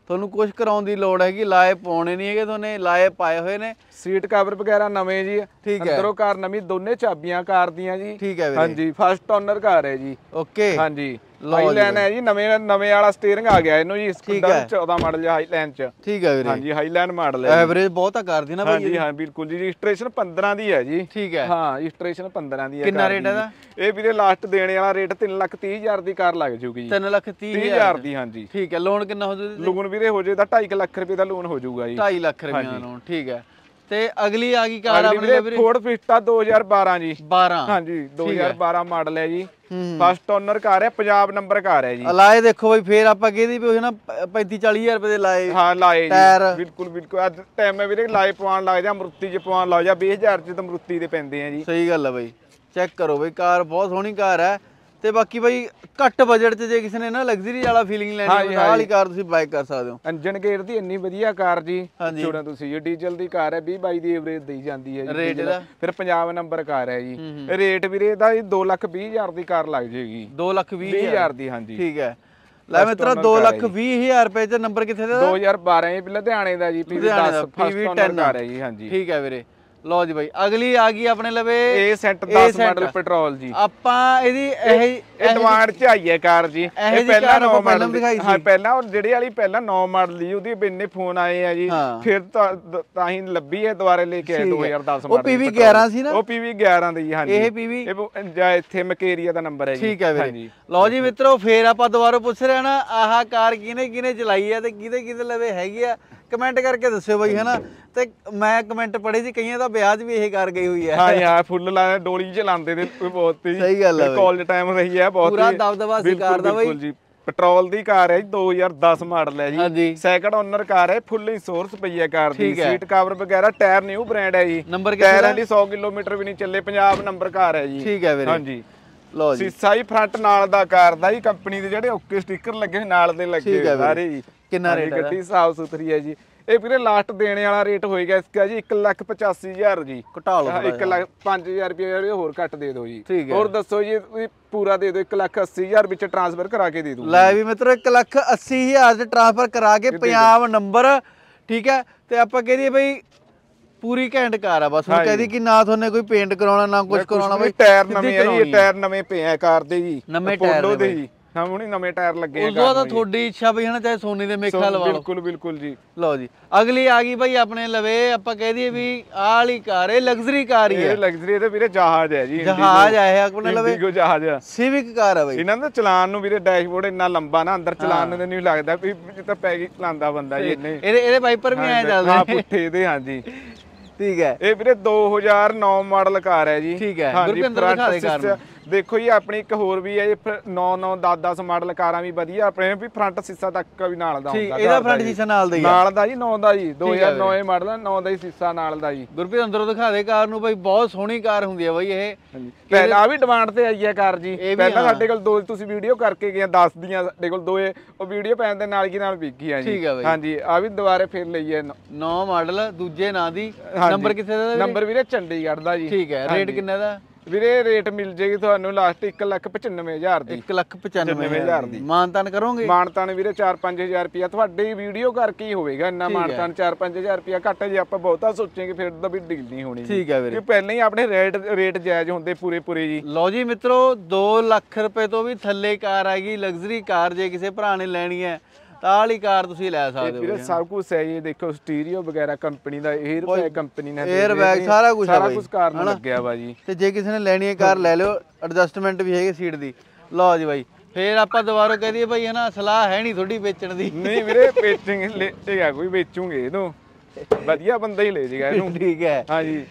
ਤੁਹਾਨੂੰ ਕੁਝ ਕਰਾਉਣ ਦੀ ਲੋੜ ਹੈਗੀ, ਲਾਏ ਪਾਉਣੇ ਨਹੀਂ ਹੈਗੇ, ਤੁਹਾਨੂੰ ਲਾਏ ਪਾਏ ਹੋਏ ਨੇ। ਸੀਟ ਕਵਰ ਵਗੈਰਾ ਨਵੇਂ ਜੀ, ਠੀਕ ਹੈ। ਅੰਦਰੋਂ ਕਾਰ ਨਵੀਂ, ਦੋਨੇ ਚਾਬੀਆਂ ਕਾਰ ਦੀਆਂ ਜੀ। ਠੀਕ ਹੈ ਵੀਰੇ। ਹਾਂਜੀ ਫਸਟ ਓਨਰ ਕਾਰ ਹੈ ਜੀ। ਓਕੇ ਹਾਂਜੀ ਹਾਈਲੈਂਡ ਹੈ ਜੀ, ਨਵੇਂ ਨਵੇਂ ਵਾਲਾ ਸਟੀਅਰਿੰਗ ਆ ਗਿਆ ਇਹਨੂੰ ਜੀ, ਚੌਦਾਂ ਮਾਡਲ ਹਾਈਲੈਂਡ ਚ। ਠੀਕ ਹੈ ਵੀਰੇ। ਹਾਂਜੀ ਹਾਈਲੈਂਡ ਮਾਡਲ ਹੈ, ਐਵਰੇਜ ਬਹੁਤ ਆ ਕਰਦੀ ਨਾ ਭਾਈ। ਹਾਂਜੀ ਹਾਂ ਬਿਲਕੁਲ ਜੀ, ਰਜਿਸਟ੍ਰੇਸ਼ਨ ਪੰਦਰਾਂ ਦੀ ਹੈ ਜੀ। ਠੀਕ ਹੈ। ਹਾਂ ਰਜਿਸਟ੍ਰੇਸ਼ਨ ਪੰਦਰਾਂ ਦੀ ਹੈ। ਕਿੰਨਾ ਰੇਟ ਇਹਦਾ? ਇਹ ਵੀਰੇ ਲਾਸਟ ਦੇਣੇ ਵਾਲਾ ਰੇਟ ਤਿੰਨ ਲੱਖ ਤੀਹ ਹਜ਼ਾਰ ਦੀ ਕਾਰ ਲੱਗ ਜੂਗੀ ਜੀ। ਤਿੰਨ ਲੱਖ ਤੀਹ ਹਜ਼ਾਰ ਦੀ। ਹਾਂਜੀ ਠੀਕ ਹੈ। ਲੋਨ ਕਿੰਨਾ ਹੋ ਜੂਗਾ? ਲੋਨ ਵੀਰੇ ਹੋ ਜਾਏ ਤਾਂ ਢਾਈ ਲੱਖ ਰੁਪਏ ਦਾ ਲੋਨ ਹੋ ਜਾਊਗਾ ਜੀ। ਢਾਈ ਲੱਖ ਰੁਪਏ ਦਾ ਲੋਨ। ਠੀਕ ਹੈ। ਤੇ ਅਗਲੀ ਆ ਗਈ ਕਾਰ ਆਪਣੇ ਵੀਰੇ? ਫੋਰਡ ਫਿਸਟਾ ਦੋ ਹਜ਼ਾਰ ਬਾਰਾਂ ਜੀ। ਬਾਰਾਂ। ਹਾਂਜੀ ਦੋ ਹਜ਼ਾਰ ਬਾਰਾਂ ਮਾਡਲ ਹੈ ਜੀ। ਫਸਟ ਓਨਰ ਕਾਰ ਹੈ, ਪੰਜਾਬ ਨੰਬਰ ਕਾਰ ਹੈ ਜੀ। ਲਾਏ ਦੇਖੋ ਬਈ, ਫੇਰ ਆਪਾਂ ਕਹਿੰਦੇ ਵੀ ਉਹ ਨਾ ਪੈਂਤੀ ਚਾਲੀ ਹਜ਼ਾਰ ਰੁਪਏ ਦੇ ਲਾਏ। ਹਾਂ ਲਾਏ ਟਾਇਰ ਬਿਲਕੁਲ ਬਿਲਕੁਲ। ਅੱਜ ਟਾਈਮ ਹੈ ਵੀਰੇ, ਲਾਏ ਪਵਾਉਣ ਲੱਗ ਜਾ, ਮਰੂਤੀ ਚ ਪਵਾਉਣ ਲੱਗ ਜਾ, ਵੀਹ ਹਜ਼ਾਰ ਚ ਤਾਂ ਮਰੂਤੀ ਦੇ ਪੈਂਦੇ ਆ ਜੀ। ਸਹੀ ਗੱਲ ਹੈ ਬਈ। ਚੈੱਕ ਕਰੋ ਬਈ, ਕਾਰ ਬਹੁਤ ਸੋਹਣੀ ਕਾਰ ਹੈ। ਤੇ ਬਾਕੀ ਬਈ ਘੱਟ ਬਜਟ 'ਚ ਜੇ ਕਿਸੇ ਨੇ ਨਾ ਲਗਜ਼ਰੀ ਵਾਲਾ ਫੀਲਿੰਗ ਲੈਣੀ ਹੈ, ਵਾਲੀ ਕਾਰ ਤੁਸੀਂ ਬਾਈ ਕਰ ਸਕਦੇ ਹੋ। ਇੰਜਨ ਗੇਅਰ ਦੀ ਇੰਨੀ ਵਧੀਆ ਕਾਰ ਜੀ। ਛੋੜਾ ਤੁਸੀਂ ਇਹ ਡੀਜ਼ਲ ਦੀ ਕਾਰ ਹੈ, ਵੀਹ ਬਾਈ ਦੀ ਐਵਰੇਜ ਦੇਈ ਜਾਂਦੀ ਹੈ ਜੀ। ਰੇਟ ਇਹਦਾ ਫਿਰ ਪੰਜਾਬ ਨੰਬਰ ਕਾਰ ਹੈ ਜੀ। ਰੇਟ ਵੀਰੇ ਇਹਦਾ ਦੋ ਲੱਖ ਵੀਹ ਹਜ਼ਾਰ ਦੀ ਕਾਰ ਲੱਗ ਜਾਏਗੀ। ਦੋ ਲੱਖ ਵੀਹ ਹਜ਼ਾਰ ਦੀ। ਹਾਂਜੀ ਠੀਕ ਹੈ। ਲੈ ਮਿੱਤਰਾ ਦੋ ਲੱਖ ਵੀਹ ਹਜ਼ਾਰ ਰੁਪਏ 'ਚ ਨੰਬਰ ਕਿੱਥੇ ਦਾ? ਦੋ ਹਜ਼ਾਰ ਬਾਰਾਂ ਇਹ ਲੁਧਿਆਣੇ ਦਾ ਜੀ। ਪੀਵੀ ਦਸ ਫਸਟ ਓਨਰ ਕਾਰ ਹੈ ਜੀ। ਹਾਂਜੀ ਠੀਕ ਹੈ ਵੀਰੇ। ਲਓ ਜੀ ਬਾਈ, ਅਗਲੀ ਆ ਗਈ ਆਪਣੇ ਲਵੇ ਇਹ ਸੈਟ ਦਸ ਮਾਡਲ ਪੈਟਰੋਲ ਜੀ। ਆਪਾਂ ਇਹਦੀ ਇਹ ਡਿਮਾਂਡ ਚ ਆਈ ਹੈ ਕਾਰ ਜੀ। ਇਹ ਪਹਿਲਾਂ ਨੌ ਮਾਡਲ ਦਿਖਾਈ ਸੀ। ਹਾਂ ਪਹਿਲਾਂ ਜਿਹੜੀ ਵਾਲੀ ਪਹਿਲਾਂ ਨੌ ਮਾਡਲ ਦੀ, ਉਹਦੀ ਬਿੰਨੇ ਫੋਨ ਆਏ ਆ ਜੀ। ਫਿਰ ਤਾਂ ਹੀ ਲੱਭੀ ਹੈ, ਦੁਬਾਰੇ ਲੈ ਕੇ ਆਏ ਦੋ ਹਜ਼ਾਰ ਦਸ ਮਾਡਲ। ਉਹ ਪੀਵੀ ਗਿਆਰਾਂ ਸੀ ਨਾ? ਉਹ ਪੀਵੀ ਗਿਆਰਾਂ ਦੀ। ਹਾਂਜੀ ਇਹ ਪੀਵੀ ਇਹ ਇੱਥੇ ਮਕੇਰੀਆ ਦਾ ਨੰਬਰ ਹੈ ਜੀ। ਠੀਕ ਹੈ ਵੀਰੇ। ਲਓ ਜੀ ਮਿੱਤਰੋ, ਫੇਰ ਆਪਾਂ ਦੁਬਾਰਾ ਪੁੱਛ ਰਹੇ ਨਾ, ਆਹ ਕਾਰ ਕਿਹਨੇ ਕਿਹਨੇ ਚਲਾਈ ਹੈ ਤੇ ਕਿਹਦੇ ਕਿਹਦੇ ਲਵੇ ਹੈਗੀ ਆ, ਕਮੈਂਟ ਕਰਕੇ ਦੱਸਿਓ ਬਾਈ, ਹੈ ਨਾ। ਤੇ ਮੈਂ ਕਮੈਂਟ ਪੜ੍ਹੇ ਸੀ, ਕਈਆਂ ਦਾ ਵਿਆਹ 'ਚ ਵੀ ਇਹ ਕਾਰ ਗਈ ਹੋਈ ਹੈ। ਹਾਂ ਹਾਂ ਫੁੱਲ ਲਾ ਡੋਲੀ ਚਲਾਉਂਦੇ ਨੇ ਬਹੁਤ ਹੀ। ਸਹੀ ਗੱਲ ਹੈ। ਕਾਲਜ ਟਾਈਮ ਰਹੀ ਹੈ ਬਹੁਤ, ਪੂਰਾ ਦਬਦਬਾ ਸੀ ਕਾਰ ਦਾ ਬਾਈ ਜੀ। ਪੈਟਰੋਲ ਦੀ ਕਾਰ ਹੈ ਜੀ, ਦੋ ਹਜ਼ਾਰ ਦਸ ਮਾਡਲ ਹੈ ਜੀ। ਸੈਕੰਡ ਓਨਰ ਕਾਰ ਹੈ, ਫੁੱਲ ਇੰਸ਼ੋਰੈਂਸ ਪਈ ਹੈ ਕਾਰ ਦੀ। ਸੀਟ ਕਵਰ ਵਗੈਰਾ, ਟਾਇਰ ਨਿਊ ਬ੍ਰਾਂਡ ਹੈ ਜੀ। ਨੰਬਰ ਟਾਇਰਾਂ ਦੀ ਸੌ ਕਿਲੋਮੀਟਰ ਵੀ ਨਹੀਂ ਚੱਲੇ, ਪੰਜਾਬ ਨੰਬਰ ਕਾਰ ਹੈ ਜੀ। ਠੀਕ ਹੈ ਵੀਰੇ। ਹਾਂਜੀ ਲਓ ਜੀ, ਸੀਸਾ ਹੀ ਫਰੰਟ ਨਾਲ ਦਾ ਕਾਰ ਦਾ ਜੀ, ਕੰਪਨੀ ਦੇ ਜਿਹੜੇ ਓਕੇ ਸਟicker ਲੱਗੇ ਨਾਲ ਦੇ ਲੱਗੇ ਸਾਰੇ ਜੀ। ਕਿੰਨਾ ਰੇਟ ਹੈ? ਗੱਡੀ ਸਾਫ ਸੁਥਰੀ ਹੈ ਜੀ। ਇਹ ਵੀਰੇ ਲਾਸਟ ਦੇਣੇ ਵਾਲਾ ਰੇਟ ਹੋਏਗਾ ਇਸਕਾ ਜੀ ਇੱਕ ਲੱਖ ਪਚਾਸੀ ਹਜ਼ਾਰ ਜੀ। ਘਟਾ ਲਓ ਇੱਕ ਲੱਖ ਪੰਜ ਹਜ਼ਾਰ ਰੁਪਏ ਹੋਰ ਘੱਟ ਦੇ ਦਿਓ ਜੀ। ਠੀਕ ਹੈ। ਹੋਰ ਦੱਸੋ ਜੀ, ਤੁਸੀਂ ਪੂਰਾ ਦੇ ਦਿਓ, ਇੱਕ ਲੱਖ ਅੱਸੀ ਹਜ਼ਾਰ ਵਿੱਚ ਟ੍ਰਾਂਸਫਰ ਕਰਾ ਕੇ ਦੇ ਦੂੰ। ਲੈ ਵੀ ਮਿੱਤਰੋ, ਇੱਕ ਲੱਖ ਅੱਸੀ ਹਜ਼ਾਰ ਚ ਟ੍ਰਾਂਸਫਰ ਕਰਾ ਕੇ ਪੰਜਾਬ ਨੰਬਰ। ਠੀਕ ਹੈ। ਤੇ ਆਪਾਂ ਕਹਦੇ ਬਈ ਪੂਰੀ ਘੈਂਟ ਕਾਰ ਆ। ਬਸ ਹੁਣ ਕਹਦੀ ਕਿ ਨਾ ਤੁਹਾਨੂੰ ਕੋਈ ਪੇਂਟ ਕਰਾਉਣਾ ਨਾ ਕੁਝ ਕਰਾਉਣਾ ਬਈ। ਟਾਇਰ ਨਵੇਂ ਆ ਜੀ, ਟਾਇਰ ਨਵੇਂ ਪਏ ਆ ਕਾਰ ਦੇ ਜੀ। ਨਵੇਂ ਟਾਇਰ ਦੇ ਜੀ। ਹਾਂ ਹੁਣੀ ਨਵੇਂ ਟਾਇਰ ਲੱਗੇ ਆ। ਉਦੋਂ ਤਾਂ ਤੁਹਾਡੀ ਇੱਛਾ ਬਈ ਹਨਾ, ਚਾਹੇ ਸੋਨੀ ਦੇ ਮੇਖਾ ਲਵਾ ਲਓ। ਬਿਲਕੁਲ ਬਿਲਕੁਲ ਜੀ। ਲਓ ਜੀ, ਅਗਲੀ ਆ ਗਈ ਬਈ ਆਪਣੇ ਲਵੇ, ਆਪਾਂ ਕਹਿ ਦਈਏ ਵੀ ਆਹ ਵਾਲੀ ਕਾਰ ਹੈ, ਲਗਜ਼ਰੀ ਕਾਰ ਹੀ ਹੈ। ਇਹ ਲਗਜ਼ਰੀ ਇਹਦੇ ਵੀਰੇ ਜਹਾਜ਼ ਹੈ ਜੀ। ਜਹਾਜ਼ ਆਏ ਆਪਣੇ ਲਵੇ, ਇੰਡੀਗੋ ਜਹਾਜ਼। ਸਿਵਿਕ ਕਾਰ ਹੈ ਬਈ। ਇਹਨਾਂ ਦਾ ਚਲਾਨ ਨੂੰ ਵੀਰੇ ਡੈਸ਼ਬੋਰਡ ਇੰਨਾ ਲੰਬਾ ਨਾ, ਅੰਦਰ ਚਲਾਨ ਨੂੰ ਨਹੀਂ ਲੱਗਦਾ ਵੀ ਜਿੱਦਾਂ ਪੈ ਗਈ ਚਲਾਉਂਦਾ ਬੰਦਾ ਜੀ। ਇਹਨੇ ਇਹਦੇ ਇਹਦੇ ਵਾਈਪਰ ਵੀ ਐ ਚੱਲਦੇ ਹਾਂ ਪੁੱਠੇ ਦੇ। ਹਾਂਜੀ ਠੀਕ ਹੈ। ਇਹ ਵੀਰੇ ਦੋ ਹਜ਼ਾਰ ਨੌ ਮਾਡਲ ਕਾਰ ਹੈ ਜੀ। ਠੀਕ ਹੈ। ਗੁਰਪਿੰਦਰ ਦਿਖਾ ਦੇ ਕਾਰ ਨੂੰ। ਦੇਖੋ ਜੀ ਆਪਣੀ ਇੱਕ ਹੋਰ ਵੀ ਹੈ, ਨੌ ਨੌ ਦਸ ਦਸ ਮਾਡਲ ਕਾਰਾਂ ਵੀ ਵਧੀਆ ਆਪਣੇ, ਵੀ ਫਰੰਟ ਸੀਸਾ ਤੱਕ ਵੀ ਨਾਲ ਦਾ ਹੁੰਦਾ। ਇਹਦਾ ਫਰੰਟ ਸੀਸਾ ਨਾਲ ਦਾ ਹੀ ਨਾਲ ਦਾ ਜੀ, ਨੌ ਦਾ ਜੀ। ਦੋ ਹਜ਼ਾਰ ਨੌ ਇਹ ਮਾਡਲ, ਨੌ ਦਾ ਹੀ ਸੀਸਾ ਨਾਲ ਦਾ ਜੀ। ਗੁਰਪ੍ਰੀਤ ਅੰਦਰੋਂ ਦਿਖਾ ਦੇ ਕਾਰ ਨੂੰ ਬਈ, ਬਹੁਤ ਸੋਹਣੀ ਕਾਰ ਹੁੰਦੀ ਹੈ ਬਈ ਇਹ। ਪਹਿਲਾਂ ਆ ਵੀ ਡਿਮਾਂਡ ਤੇ ਆਈ ਹੈ ਕਾਰ ਜੀ। ਪਹਿਲਾਂ ਸਾਡੇ ਕੋਲ ਦੋ ਤੁਸੀਂ ਵੀਡੀਓ ਕਰਕੇ ਗਏ ਦਸ ਦੀਆਂ, ਸਾਡੇ ਕੋਲ ਦੋ ਉਹ ਵੀਡੀਓ ਪੈਣ ਦੇ ਨਾਲ ਕੀ ਨਾਲ ਵਿਕੀ ਆ ਜੀ। ਠੀਕ ਹੈ ਬਈ। ਹਾਂਜੀ ਆ ਵੀ ਦੁਬਾਰੇ ਫੇਰ ਲਈ ਹੈ। ਨੌ ਮਾਡਲ, ਦੂਜੇ ਨਾਂ ਦੀ। ਨੰਬਰ ਕਿੱਥੇ ਦਾ? ਨੰਬਰ ਵੀਰੇ ਚੰਡੀਗੜ੍ਹ ਦਾ ਜੀ। ਠੀਕ ਹੈ। ਰੇਟ ਕਿੰਨੇ ਦਾ ਵੀਰੇ? ਰੇਟ ਮਿਲ ਜੇਗੀ ਤੁਹਾਨੂੰ ਲਾਸਟ ਇੱਕ ਲੱਖ ਪਚਾਨਵੇਂ ਹਜ਼ਾਰ ਦੀ। ਇੱਕ ਲੱਖ ਪਚਾਨਵੇਂ ਹਜ਼ਾਰ ਦੀ। ਮਾਨਤਾਨ ਕਰੋਗੇ? ਮਾਨਤਾਨ ਵੀਰੇ ਚਾਰ ਪੰਜ ਹਜ਼ਾਰ ਰੁਪਇਆ ਤੁਹਾਡੀ ਵੀਡੀਓ ਕਰਕੇ ਹੀ ਹੋਵੇਗਾ। ਇੰਨਾ ਮਾਨਤਾਨ ਚਾਰ ਪੰਜ ਹਜ਼ਾਰ ਰੁਪਇਆ ਘੱਟ। ਜੇ ਆਪਾਂ ਬਹੁਤਾ ਸੋਚਾਂਗੇ ਫਿਰ ਤਾਂ ਵੀ ਡੀਲ ਨਹੀਂ ਹੋਣੀ। ਠੀਕ ਹੈ ਵੀਰੇ। ਪਹਿਲਾਂ ਹੀ ਆਪਣੇ ਰੇਟ ਰੇਟ ਜਾਇਜ਼ ਹੁੰਦੇ ਪੂਰੇ ਪੂਰੇ ਜੀ। ਲਓ ਜੀ ਮਿੱਤਰੋ, ਦੋ ਲੱਖ ਰੁਪਏ ਤੋਂ ਵੀ ਥੱਲੇ ਕਾਰ ਆਏਗੀ, ਲਗਜ਼ਰੀ ਕਾਰ। ਜੇ ਕਿਸੇ ਭਰਾ ਨੇ ਲੈਣੀ ਹੈ ਤਾਂ ਵਾਲੀ ਕਾਰ ਤੁਸੀਂ ਲੈ ਸਕਦੇ ਹੋ। ਵੀਰੇ ਸਭ ਕੁਝ ਹੈ ਜੀ। ਦੇਖੋ ਸਟੀਰੀਓ ਵਗੈਰਾ ਕੰਪਨੀ ਦਾ, 에ਅਰ ਬੈਗ ਕੰਪਨੀ ਨੇ, 에ਅਰ ਬੈਗ ਸਾਰਾ ਕੁਝ ਸਾਰਾ ਕੁਝ ਕਾਰ ਨੂੰ ਲੱਗਿਆ ਵਾ ਜੀ। ਤੇ ਜੇ ਕਿਸੇ ਨੇ ਲੈਣੀ ਹੈ ਕਾਰ ਲੈ ਲਿਓ, ਐਡਜਸਟਮੈਂਟ ਵੀ ਹੈਗੀ ਸੀਟ ਦੀ। ਲਓ ਜੀ ਬਾਈ, ਫੇਰ ਆਪਾਂ ਦੁਬਾਰਾ ਕਹਿ ਦਈਏ ਬਾਈ, ਹੈ ਨਾ, ਸਲਾਹ ਹੈ ਨਹੀਂ ਥੋੜੀ ਵੇਚਣ ਦੀ। ਨਹੀਂ ਵੀਰੇ ਵੇਚਾਂਗੇ, ਲੈਗਾ ਕੋਈ ਵੇਚੂਗੇ ਇਹਨੂੰ, ਵਧੀਆ ਬੰਦਾ ਹੀ ਲੈ ਜਾਏਗਾ ਇਹਨੂੰ। ਠੀਕ ਹੈ। ਹਾਂਜੀ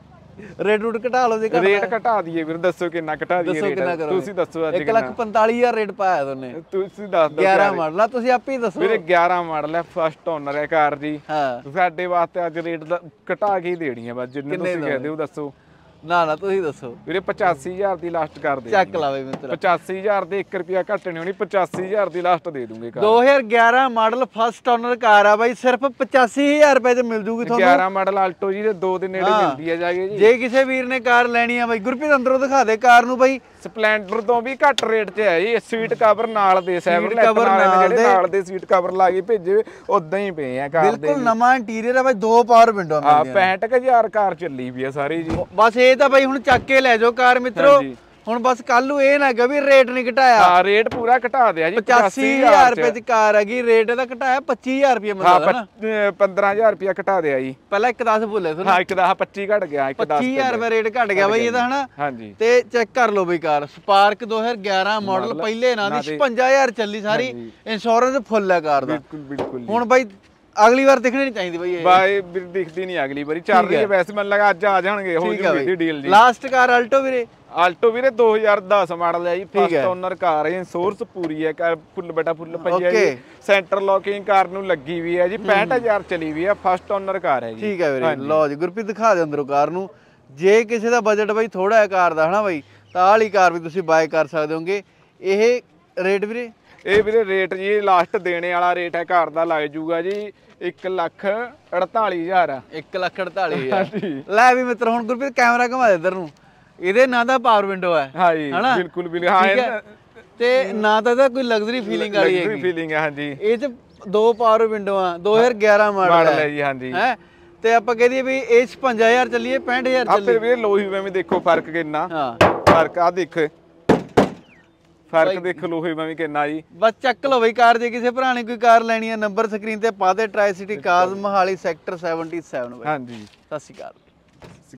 ਰੇਟ ਰੂਟ ਘਟਾ ਲਓ ਜੇ। ਰੇਟ ਘਟਾ ਦਈਏ ਵੀਰ, ਦੱਸੋ ਕਿੰਨਾ ਘਟਾ ਦਈਏ ਰੇਟ? ਤੁਸੀਂ ਦੱਸੋ। ਅੱਜ ਇੱਕ ਲੱਖ ਪੰਤਾਲੀ ਹਜ਼ਾਰ ਰੇਟ ਪਾਇਆ ਦੋਨੇ। ਤੁਸੀਂ ਦੱਸ ਦਿਓ। ਗਿਆਰਾਂ ਮਾਡਲ ਆ, ਤੁਸੀਂ ਆਪੇ ਹੀ ਦੱਸੋ ਵੀਰੇ। ਗਿਆਰਾਂ ਮਾਡਲ ਹੈ, ਫਸਟ ਓਨਰ ਹੈ ਕਾਰ ਜੀ। ਹਾਂ। ਸਾਡੇ ਵਾਸਤੇ ਅੱਜ ਰੇਟ ਦਾ ਘਟਾ ਕੇ ਹੀ ਦੇਣੀ ਹੈ ਬਸ, ਜਿੰਨੇ ਤੁਸੀਂ ਕਹਦੇ ਹੋ ਦੱਸੋ। ਨਾ ਨਾ ਤੁਸੀਂ ਦੱਸੋ ਵੀਰੇ ਪਚਾਸੀ ਹਜ਼ਾਰ ਦੀ ਲਾਸਟ ਕਰ ਦੇ ਚੱਕ ਲਾ ਬਈ ਮਿੱਤਰਾ ਪਚਾਸੀ ਹਜ਼ਾਰ ਦੇ ਇੱਕ ਰੁਪਿਆ ਘੱਟ ਨਹੀਂ ਹੋਣੀ ਪਚਾਸੀ ਹਜ਼ਾਰ ਦੀ ਲਾਸਟ ਦੇ ਦੂੰਗੇ ਕਾਰ ਦੋ ਹਜ਼ਾਰ ਗਿਆਰਾਂ ਮਾਡਲ ਫਸਟ ਓਨਰ ਕਾਰ ਆ ਬਾਈ ਸਿਰਫ ਪਚਾਸੀ ਹਜ਼ਾਰ ਰੁਪਏ ਤੇ ਮਿਲ ਜੂਗੀ ਤੁਹਾਨੂੰ ਗਿਆਰਾਂ ਮਾਡਲ ਆਲਟੋ ਜੀ ਦੇ ਦੋ ਦੇ ਨੇੜੇ ਮਿਲਦੀ ਹੈ ਜਾਗੇ ਜੀ ਜੇ ਕਿਸੇ ਵੀਰ ਨੇ ਕਾਰ ਲੈਣੀ ਆ ਬਾਈ ਗੁਰਪ੍ਰੀਤ ਅੰਦਰੋਂ ਦਿਖਾ ਦੇ ਕਾਰ ਨੂੰ ਬਾਈ ਸਪਲੈਂਡਰ ਤੋਂ ਵੀ ਘੱਟ ਰੇਟ 'ਚ ਹੈ ਜੀ ਸੀਟ ਕਵਰ ਨਾਲ ਦੇ ਸੈਵਰਲੈਟ cover ਨਾਲ ਜਿਹੜੇ ਨਾਲ ਦੇ ਸੀਟ ਕਵਰ ਲਾ ਕੇ ਭੇਜੇ ਉਦਾਂ ਹੀ ਪਏ ਆ ਕਾਰ ਦੇ ਬਿਲਕੁਲ ਨਵਾਂ ਇੰਟੀਰੀਅਰ ਆ ਬਾਈ ਦੋ ਪਾਵਰ ਵਿੰਡੋ ਆ ਪੈਂਹਠ ਹਜ਼ਾਰ ਕਾਰ ਚੱਲੀ ਵੀ ਆ ਸਾਰੀ ਜੀ ਬਸ ਇਹ ਤਾਂ ਬਾਈ ਹੁਣ ਚੱਕ ਕੇ ਲੈ ਜਾਓ ਕਾਰ ਮਿੱਤਰੋ ਹੁਣ ਬਸ ਕੱਲ ਨੂੰ ਇਹ ਨਾ ਕਿ ਵੀ ਰੇਟ ਨਹੀਂ ਘਟਾਇਆ ਹਾਂ ਰੇਟ ਪੂਰਾ ਘਟਾ ਦਿਆ ਜੀ ਪਚਾਸੀ ਹਜ਼ਾਰ ਰੁਪਏ ਦੀ ਕਾਰ ਹੈਗੀ ਰੇਟ ਇਹਦਾ ਘਟਾਇਆ ਪੱਚੀ ਹਜ਼ਾਰ ਰੁਪਏ ਮਿਲਦਾ ਹਾਂ ਪੰਦਰਾਂ ਹਜ਼ਾਰ ਰੁਪਏ ਘਟਾ ਦਿਆ ਜੀ ਪਹਿਲਾਂ ਇੱਕ ਦਸ ਭੁੱਲੇ ਤੁਹਾਨੂੰ ਹਾਂ ਇੱਕ ਦਾ ਪੱਚੀ ਘਟ ਗਿਆ ਇੱਕ ਦਸ ਪੱਚੀ ਹਜ਼ਾਰ ਰੁਪਏ ਰੇਟ ਘਟ ਗਿਆ ਬਾਈ ਇਹਦਾ ਹਨਾ ਹਾਂਜੀ ਤੇ ਚੈੱਕ ਕਰ ਲਓ ਬਈ ਕਾਰ ਸਪਾਰਕ ਦੋ ਹਜ਼ਾਰ ਗਿਆਰਾਂ ਮਾਡਲ ਪਹਿਲੇ ਨਾਂ ਦੀ ਛਪੰਜਾ ਹਜ਼ਾਰ ਚੱਲੀ ਸਾਰੀ ਇੰਸ਼ੋਰੈਂਸ ਫੁੱਲ ਹੈ ਕਾਰ ਦਾ ਬਿਲਕੁਲ ਬਿਲਕੁਲ ਹੁਣ ਬਾਈ ਅਗਲੀ ਵਾਰ ਦਿਖਣੀ ਨਹੀਂ ਚਾਹੀਦੀ ਬਾਈ ਇਹ ਬਾਈ ਦਿਖਦੀ ਨਹੀਂ ਅਗਲੀ ਵਾਰੀ ਚੱਲ ਰਹੀ ਹੈ ਵੈਸੇ ਮੈਨੂੰ ਲੱਗਾ ਅੱਜ ਆ ਜਾਣਗੇ ਹੋ ਜੂਗੀ ਡੀਲ ਜੀ ਲਾਸਟ ਕਾਰ ਆਲਟੋ ਵੀਰੇ ਆਲਟੋ ਵੀਰੇ ਦੋ ਹਜ਼ਾਰ ਦਸ ਮਾਡਲ ਹੈ ਜੀ ਫਸਟ ਓਨਰ ਕਾਰ ਹੈ ਇੰਸ਼ੋਰੈਂਸ ਪੂਰੀ ਹੈ ਕਾਰ ਫੁੱਲ ਬਟਾ ਫੁੱਲ ਪਈ ਹੈ ਜੀ ਸੈਂਟਰ ਲੌਕਿੰਗ ਕਾਰ ਨੂੰ ਲੱਗੀ ਵੀ ਹੈ ਜੀ ਪੈਂਹਠ ਹਜ਼ਾਰ ਚਲੀ ਵੀ ਹੈ ਫਸਟ ਓਨਰ ਕਾਰ ਹੈ ਜੀ ਠੀਕ ਹੈ ਵੀਰੇ ਲਓ ਜੀ ਗੁਰਪ੍ਰੀਤ ਦਿਖਾ ਦੇ ਅੰਦਰੋਂ ਕਾਰ ਨੂੰ ਜੇ ਕਿਸੇ ਦਾ ਬਜਟ ਬਾਈ ਥੋੜਾ ਹੈ ਕਾਰ ਦਾ ਹਨਾ ਬਾਈ ਤਾਂ ਆਹ ਵਾਲੀ ਕਾਰ ਵੀ ਤੁਸੀਂ ਬਾਏ ਕਰ ਸਕਦੇ ਹੋਗੇ ਇਹ ਰੇਟ ਵੀਰੇ ਇਹ ਵੀਰੇ ਰੇਟ ਜੀ ਲਾਸਟ ਦੇਣੇ ਵਾਲਾ ਰੇਟ ਹੈ ਕਾਰ ਦਾ ਲੱਗ ਜੂਗਾ ਜੀ ਇੱਕ ਲੱਖ ਅੜਤਾਲੀ ਹਜ਼ਾਰ ਆ ਇੱਕ ਲੱਖ ਅੜਤਾਲੀ ਹਜ਼ਾਰ ਲੈ ਵੀ ਮਿੱਤਰ ਹੁਣ ਗੁਰਪ੍ਰੀਤ ਕੈਮਰਾ ਘੁਮਾ ਦੇ ਇੱਧਰ ਨੂੰ ਇਹਦੇ ਨਾਂ ਦਾ ਪਾਵਰ ਵਿੰਡੋ ਹੈ ਹਾਂ ਜੀ ਬਿਲਕੁਲ ਬਿਲਕੁਲ ਹਾਂ ਤੇ ਨਾ ਤਾਂ ਇਹਦਾ ਕੋਈ ਲਗਜ਼ਰੀ ਫੀਲਿੰਗ ਵਾਲੀ ਲਗਜ਼ਰੀ ਫੀਲਿੰਗ ਹੈ ਹਾਂਜੀ ਇਹ ਚ ਦੋ ਪਾਵਰ ਵਿੰਡੋ ਆ ਦੋ ਹਜ਼ਾਰ ਗਿਆਰਾਂ ਮਾਡਲ ਹੈ ਜੀ ਹਾਂਜੀ ਹੈ ਤੇ ਆਪਾਂ ਕਹਿ ਦਈਏ ਵੀ ਇਹ ਛਪੰਜਾ ਹਜ਼ਾਰ ਚੱਲੀਏ ਪੈਂਹਠ ਹਜ਼ਾਰ ਚੱਲੀ ਆਪੇ ਵੀ ਲੋਹੀ ਵਿੱਚ ਦੇਖੋ ਫਰਕ ਕਿੰਨਾ ਹਾਂ ਫਰਕ ਆ ਦੇਖ ਫਰਕ ਦੇਖ ਲੋਹੇ ਵਿੱਚ ਕਿੰਨਾ ਜੀ ਬਸ ਚੱਕ ਲਓ ਬਈ ਕਾਰ ਜੇ ਕਿਸੇ ਭਰਾ ਨੇ ਕੋਈ ਕਾਰ ਲੈਣੀ ਹੈ ਨੰਬਰ ਸਕਰੀਨ ਤੇ ਪਾ ਦੇ Tricity cars Mohali sector seventy seven ਹਾਂਜੀ ਸਤਿ ਸ਼੍ਰੀ ਅਕਾਲ